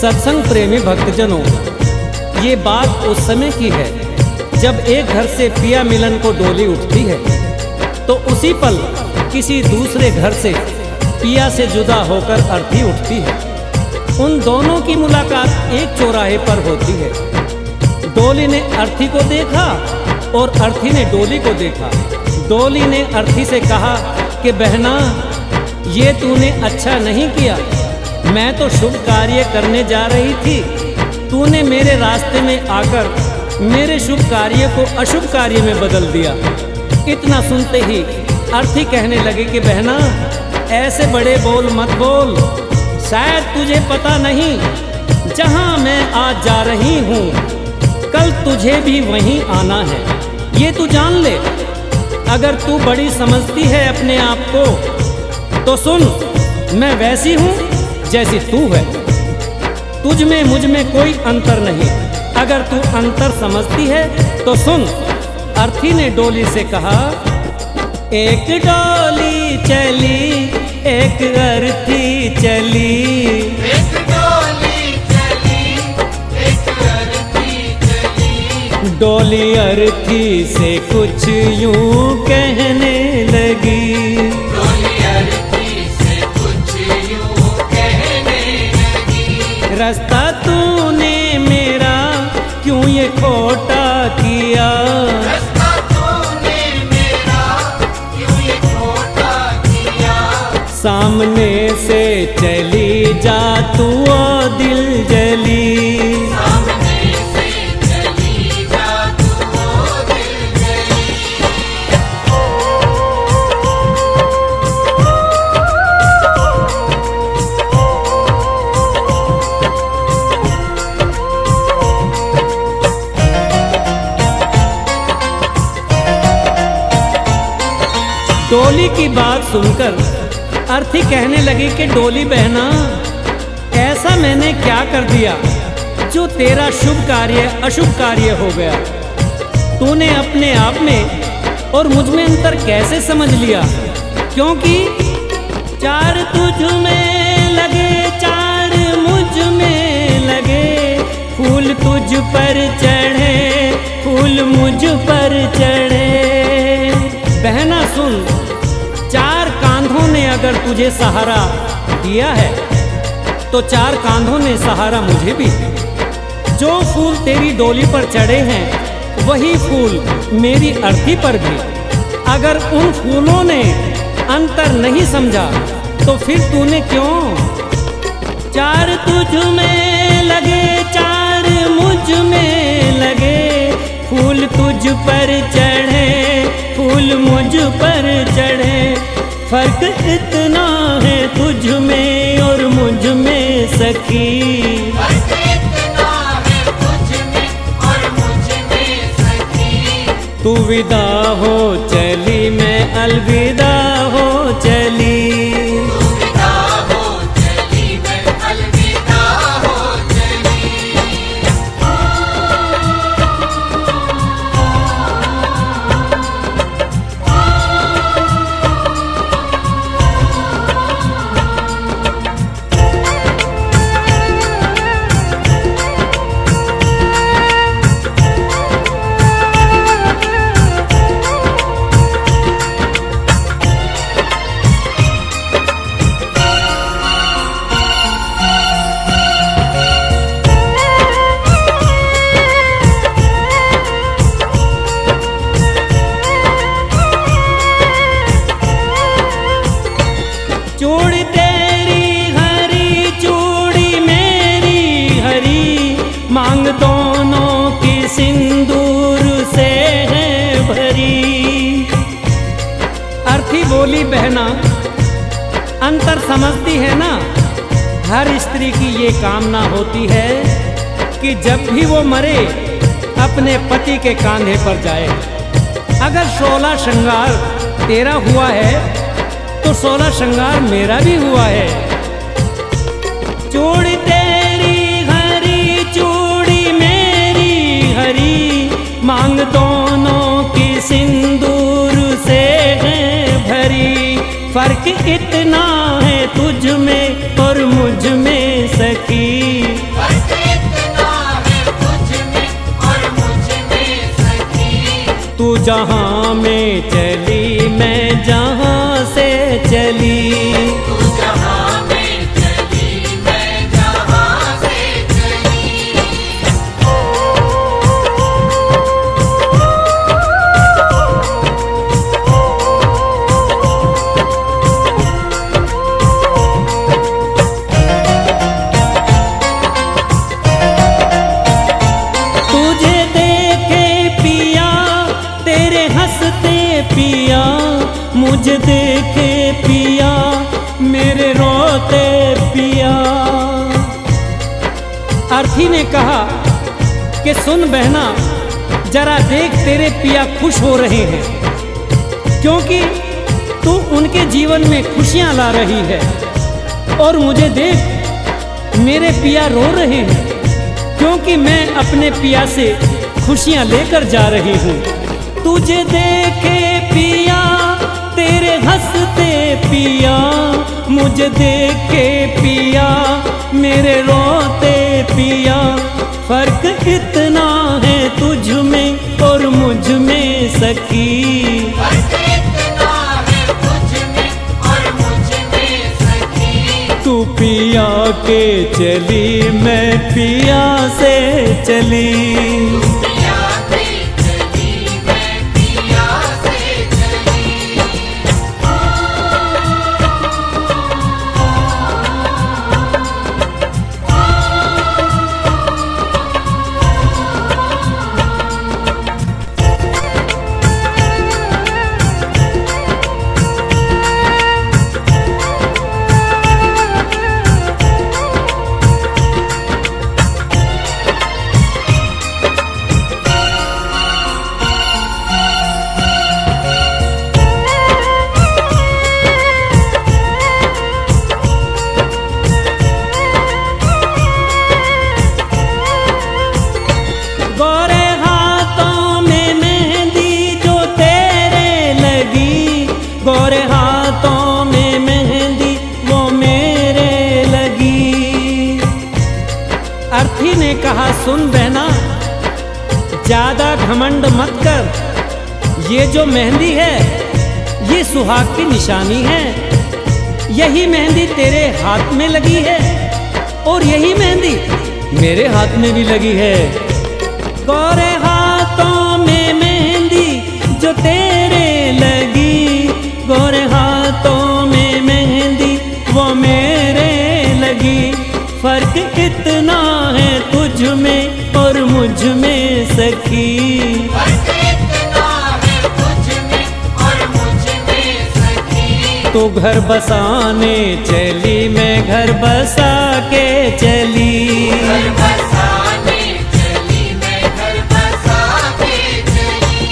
सत्संग प्रेमी भक्तजनों, ये बात उस समय की है जब एक घर से पिया मिलन को डोली उठती है तो उसी पल किसी दूसरे घर से पिया से जुदा होकर अर्थी उठती है। उन दोनों की मुलाकात एक चौराहे पर होती है। डोली ने अर्थी को देखा और अर्थी ने डोली को देखा। डोली ने अर्थी से कहा कि बहना, ये तूने अच्छा नहीं किया। मैं तो शुभ कार्य करने जा रही थी, तूने मेरे रास्ते में आकर मेरे शुभ कार्य को अशुभ कार्य में बदल दिया। इतना सुनते ही अर्थी कहने लगे कि बहना, ऐसे बड़े बोल मत बोल, शायद तुझे पता नहीं जहाँ मैं आज जा रही हूँ कल तुझे भी वहीं आना है, ये तू जान ले। अगर तू बड़ी समझती है अपने आप को तो सुन, मैं वैसी हूँ जैसी तू है, तुझ में मुझ में कोई अंतर नहीं। अगर तू अंतर समझती है तो सुन। अर्थी ने डोली से कहा, एक डोली चली एक अर्थी चली, एक डोली चली एक अर्थी चली। डोली अर्थी से कुछ यूं कहने लगी, डोली अर्थी से कुछ यूं कहने लगी। रास्ता तूने मेरा क्यों ये खोटा किया, रास्ता तूने मेरा क्यों ये खोटा किया। सामने से चली जा तू ओ दिल जली, सामने से चली जा तू ओ दिल जली। डोली की बात सुनकर अर्थी कहने लगी कि डोली बहना, ऐसा मैंने क्या कर दिया जो तेरा शुभ कार्य अशुभ कार्य हो गया। तूने अपने आप में और मुझ में अंतर कैसे समझ लिया, क्योंकि चार तुझ में लगे चार मुझ में लगे, फूल तुझ पर चढ़े फूल मुझ पर चढ़े। बहना सुन, चार कांधों ने अगर तुझे सहारा दिया है तो चार कांधों ने सहारा मुझे भी। जो फूल तेरी डोली पर चढ़े हैं वही फूल मेरी अर्थी पर भी। अगर उन फूलों ने अंतर नहीं समझा तो फिर तूने क्यों। चार तुझ में लगे चार मुझ में लगे, फूल तुझ पर चढ़े फूल मुझ पर चढ़े। फर्क इतना है तुझ में और मुझ में सखी, फर्क इतना है तुझ में और मुझ में सखी। तू विदा हो चली मैं अलविदा हो चली, तू विदा हो चली मैं अलविदा हो चली। चूड़ी तेरी हरी चूड़ी मेरी हरी, मांग दोनों की सिंदूर से है भरी। अर्थी बोली बहना, अंतर समझती है ना, हर स्त्री की ये कामना होती है कि जब भी वो मरे अपने पति के कांधे पर जाए। अगर 16 श्रृंगार तेरा हुआ है तो 16 श्रृंगार मेरा भी हुआ है। चूड़ी तेरी हरी चूड़ी मेरी हरी, मांग दोनों की सिंदूर से है भरी। फर्क इतना है तुझ में और मुझ में सखी, जहाँ में चली मैं जहाँ से चली। तू जहाँ में चली मैं जहाँ से चली। तुझे देखे पिया तेरे हंसते पिया, मुझे देखे पिया मेरे रोते पिया। अर्थी ने कहा कि सुन बहना, जरा देख तेरे पिया खुश हो रहे हैं, क्योंकि तू उनके जीवन में खुशियां ला रही है। और मुझे देख मेरे पिया रो रहे हैं, क्योंकि मैं अपने पिया से खुशियां लेकर जा रही हूँ। तुझे देखे पिया तेरे हंसते पिया, मुझे देखे पिया मेरे रोते पिया। फर्क इतना है तुझ में और मुझ में सखी। फर्क इतना है तुझ में और मुझ में सखी। तू पिया के चली मैं पिया से चली। पिया के चली मैं पिया से चली। गोरे हाथों में मेहंदी जो तेरे लगी, गोरे हाथों में मेहंदी वो मेरे लगी। अर्थी ने कहा सुन बहना, ज्यादा घमंड मत कर। ये जो मेहंदी है ये सुहाग की निशानी है। यही मेहंदी तेरे हाथ में लगी है और यही मेहंदी मेरे हाथ में भी लगी है। गोरे हाथों में मेहंदी जो तेरे लगी, गोरे हाथों में मेहंदी वो मेरे लगी। फर्क इतना है तुझ में और मुझ में सखी। फर्क इतना है तुझ में और मुझ में सखी। तो घर बसाने चली मैं घर बसा के चली। घर बसाने चली मैं घर बसा के चली।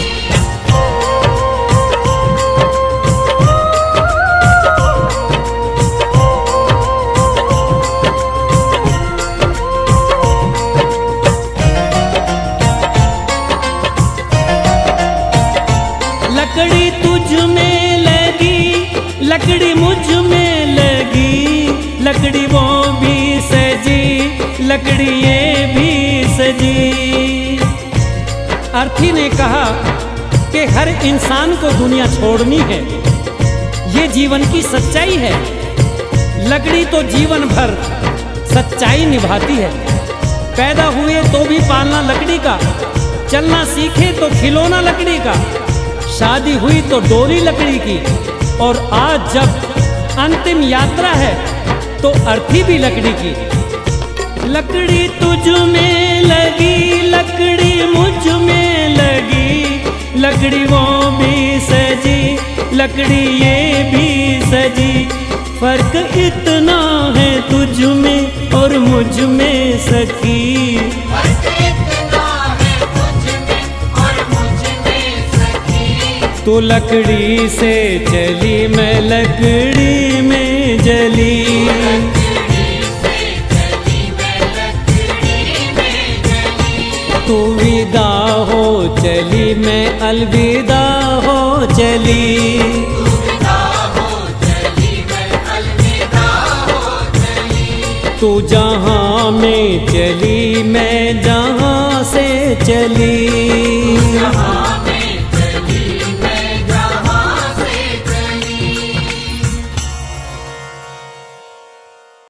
लकड़ी तुझ में लगी, लकड़ी मुझ में लगी, लकड़ी वो भी सजी, लकड़ी ये भी सजी। अर्थी ने कहा कि हर इंसान को दुनिया छोड़नी है, ये जीवन की सच्चाई है। लकड़ी तो जीवन भर सच्चाई निभाती है। पैदा हुए तो भी पालना लकड़ी का, चलना सीखे तो खिलौना लकड़ी का, शादी हुई तो डोली लकड़ी की, और आज जब अंतिम यात्रा है तो अर्थी भी लकड़ी की। लकड़ी तुझ में लगी, लकड़ी मुझ में लगी, लकड़ी वो भी सजी, लकड़ी ये भी सजी। फर्क इतना है तुझ में और मुझ में सखी। फर्क इतना है तुझ में और मुझ में सखी। तू लकड़ी से चली मैं लकड़ी में जली। लकड़ी से चली मैं लकड़ी में जली। तू विदा हो चली मैं अलविदा हो चली। तू विदा हो चली मैं अलविदा हो चली। तू जहाँ में चली मैं जहाँ से चली।